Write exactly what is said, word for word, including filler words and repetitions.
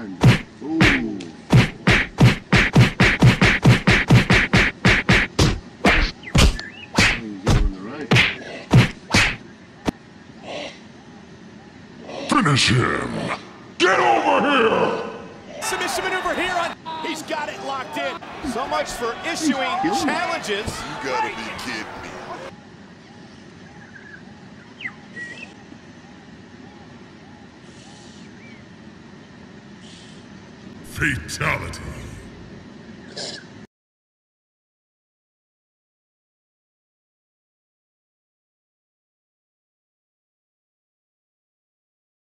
time. Ooh. Finish him! Get over here! Submission maneuver here on. He's got it locked in. So much for issuing challenges. You gotta be kidding me. Fatality.